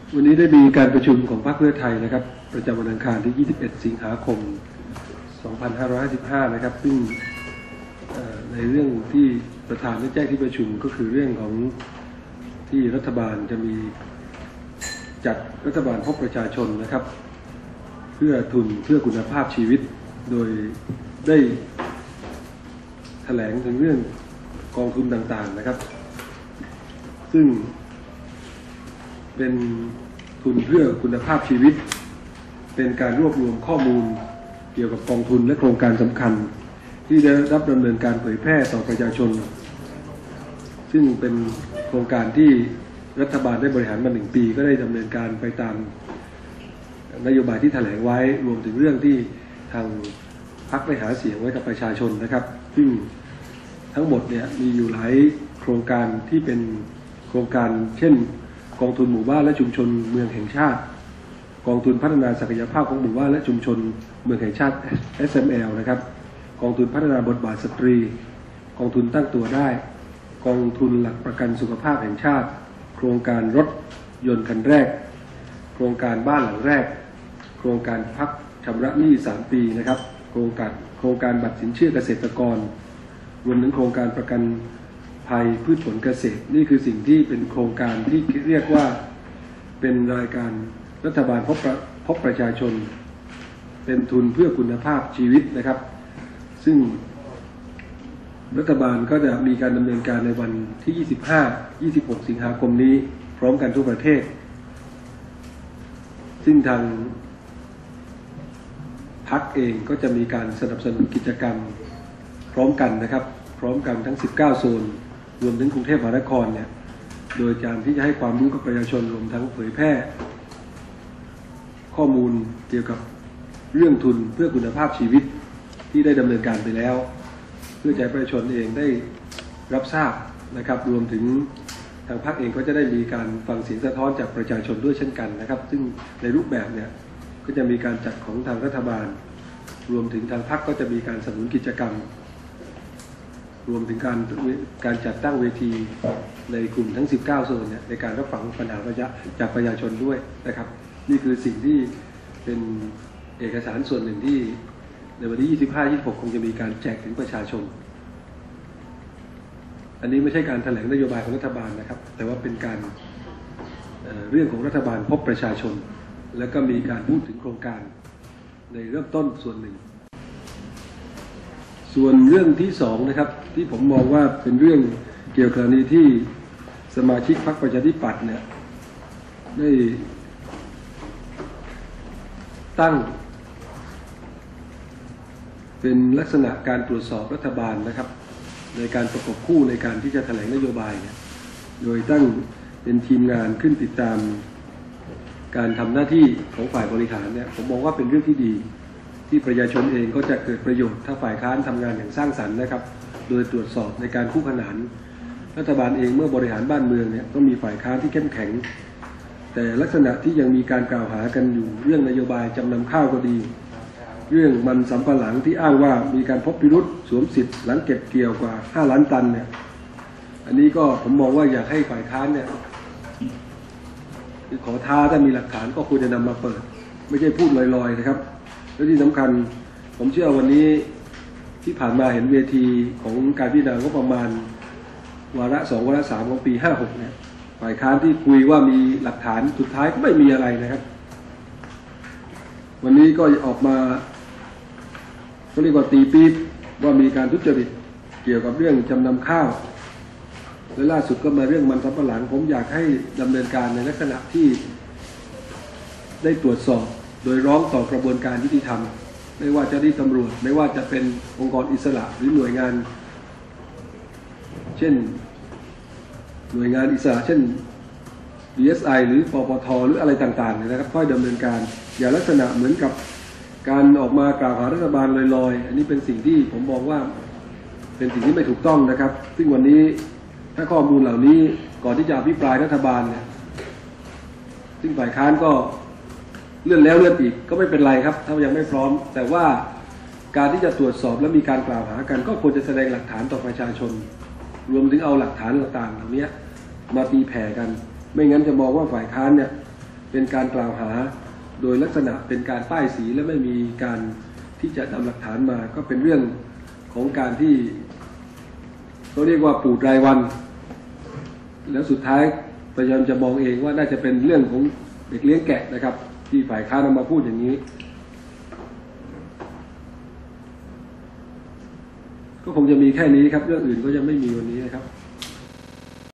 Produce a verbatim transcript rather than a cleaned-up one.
วันนี้ได้มีการประชุมของพรรคเพื่อไทยนะครับประจำวันอังคารที่ยี่สิบเอ็ดสิงหาคมสองพันห้าร้อยห้าสิบห้านะครับซึ่งในเรื่องที่ประธานได้แจ้งที่ประชุมก็คือเรื่องของที่รัฐบาลจะมีจัดรัฐบาลพบประชาชนนะครับเพื่อทุนเพื่อคุณภาพชีวิตโดยได้แถลงถึงเรื่องกองทุนต่างๆนะครับซึ่งเป็นทุนเพื่อคุณภาพชีวิตเป็นการรวบรวมข้อมูลเกี่ยวกับกองทุนและโครงการสำคัญที่ได้รับดำเนินการเผยแพร่ต่อประชาชนซึ่งเป็นโครงการที่รัฐบาลได้บริหารมาหนึ่งปีก็ได้ดำเนินการไปตามนโยบายที่แถลงไว้รวมถึงเรื่องที่ทางพรรคได้หาเสียงไว้กับประชาชนนะครับซึ่งทั้งหมดเนี่ยมีอยู่หลายโครงการที่เป็นโครงการเช่นกองทุนหมู่บ้านและชุมชนเมืองแห่งชาติกองทุนพัฒนาศักยภาพของหมู่บ้านและชุมชนเมืองแห่งชาติ เอส เอ็ม แอล นะครับกองทุนพัฒนาบทบาทสตรีกองทุนตั้งตัวได้กองทุนหลักประกันสุขภาพแห่งชาติโครงการรถยนต์คันแรกโครงการบ้านหลังแรกโครงการพักชำระหนี้สามปีนะครับโครงการโครงการบัตรสินเชื่อเกษตรกรรวมถึงโครงการประกันภัยพืชผลเกษตรนี่คือสิ่งที่เป็นโครงการที่เรียกว่าเป็นรายการรัฐบาลพบพบประชาชนเป็นทุนเพื่อคุณภาพชีวิตนะครับซึ่งรัฐบาลก็จะมีการดำเนินการในวันที่ยี่สิบห้า ยี่สิบหกสิงหาคมนี้พร้อมกันทั่วประเทศซึ่งทางพรรคเองก็จะมีการสนับสนุนกิจกรรมพร้อมกันนะครับพร้อมกันทั้งสิบเก้าโซนรวมถึงกรุงเทพมหานครเนี่ยโดยการที่จะให้ความรู้กับประชาชนรวมทั้งเผยแพร่ข้อมูลเกี่ยวกับเรื่องทุนเพื่อคุณภาพชีวิตที่ได้ดำเนินการไปแล้วเพื่อให้ประชาชนเองได้รับทราบนะครับรวมถึงทางพรรคเองก็จะได้มีการฟังเสียงสะท้อนจากประชาชนด้วยเช่นกันนะครับซึ่งในรูปแบบเนี่ยก็จะมีการจัดของทางรัฐบาลรวมถึงทางพรรคก็จะมีการสนับสนุนกิจกรรมรวมถึงการการจัดตั้งเวทีในกลุ่มทั้งสิบเก้าโซนเนี่ยในการรับฟังปัญหาประชาจากประชาชนด้วยนะครับนี่คือสิ่งที่เป็นเอกสารส่วนหนึ่งที่ในวันที่ยี่สิบห้า ยี่สิบหกคงจะมีการแจกถึงประชาชนอันนี้ไม่ใช่การแถลงนโยบายของรัฐบาลนะครับแต่ว่าเป็นการ เอ่อ เรื่องของรัฐบาลพบประชาชนแล้วก็มีการพูดถึงโครงการในเริ่มต้นส่วนหนึ่งส่วนเรื่องที่สองนะครับที่ผมมองว่าเป็นเรื่องเกี่ยวกับกรณีที่สมาชิกพรรคประชาธิปัตย์เนี่ยได้ตั้งเป็นลักษณะการตรวจสอบรัฐบาลนะครับในการประกบคู่ในการที่จะแถลงนโยบายเนี่ยโดยตั้งเป็นทีมงานขึ้นติดตามการทำหน้าที่ของฝ่ายบริหารเนี่ยผมมองว่าเป็นเรื่องที่ดีที่ประชาชนเองก็จะเกิดประโยชน์ถ้าฝ่ายค้านทำงานอย่างสร้างสรรค์นะครับโดยตรวจสอบในการคู่ขนานรัฐบาลเองเมื่อบริหารบ้านเมืองเนี่ยต้องมีฝ่ายค้านที่เข้มแข็งแต่ลักษณะที่ยังมีการกล่าวหากันอยู่เรื่องนโยบายจำนำข้าวก็ดีเรื่องมันสำปะหลังที่อ้างว่ามีการพบพิรุษสวมสิทธิ์หลังเก็บเกี่ยวกว่าห้าล้านตันเนี่ยอันนี้ก็ผมมองว่าอยากให้ฝ่ายค้านเนี่ยขอท้าถ้ามีหลักฐานก็ควรจะนำมาเปิดไม่ใช่พูดลอยๆนะครับและที่สำคัญผมเชื่อวันนี้ที่ผ่านมาเห็นเวทีของการพิจารณางบประมาณวาระสองวาระสามของปีห้าหกเนี่ยฝ่ายค้านที่คุยว่ามีหลักฐานสุดท้ายก็ไม่มีอะไรนะครับวันนี้ก็ออกมาก็เรียกว่าตีปี๊บว่ามีการทุจริตเกี่ยวกับเรื่องจำนำข้าวและล่าสุดก็มาเรื่องมันสำปะหลังผมอยากให้ดำเนินการในลักษณะที่ได้ตรวจสอบโดยร้องต่อกระบวนการยุติธรรมไม่ว่าจะที่ตำรวจไม่ว่าจะเป็นองค์กรอิสระหรือหน่วยงานเช่นหน่วยงานอิสระเช่น ดี เอส ไอ หรือปปท.หรืออะไรต่างๆนะครับค่อยดำเนินการอย่าลักษณะเหมือนกับการออกมากล่าวหารัฐบาลลอยๆอันนี้เป็นสิ่งที่ผมมองว่าเป็นสิ่งที่ไม่ถูกต้องนะครับซึ่งวันนี้ถ้าข้อมูลเหล่านี้ก่อนที่จะอภิปรายรัฐบาลเนี่ยซึ่งฝ่ายค้านก็เลื่อนแล้วเลื่อนอีกก็ไม่เป็นไรครับถ้ายังไม่พร้อมแต่ว่าการที่จะตรวจสอบและมีการกล่าวหากันก็ควรจะแสดงหลักฐานต่อประชาชนรวมถึงเอาหลักฐานต่างๆเหล่านี้มาตีแผ่กันไม่งั้นจะมองว่าฝ่ายค้านเนี่ยเป็นการกล่าวหาโดยลักษณะเป็นการป้ายสีและไม่มีการที่จะนำหลักฐานมาก็เป็นเรื่องของการที่เขาเรียกว่าปูดรายวันแล้วสุดท้ายพยายามจะมองเองว่าน่าจะเป็นเรื่องของเด็กเลี้ยงแกะนะครับที่ฝ่ายค้านนำมาพูดอย่างนี้ก็คงจะมีแค่นี้ครับเรื่องอื่นก็จะไม่มีวันนี้นะครับ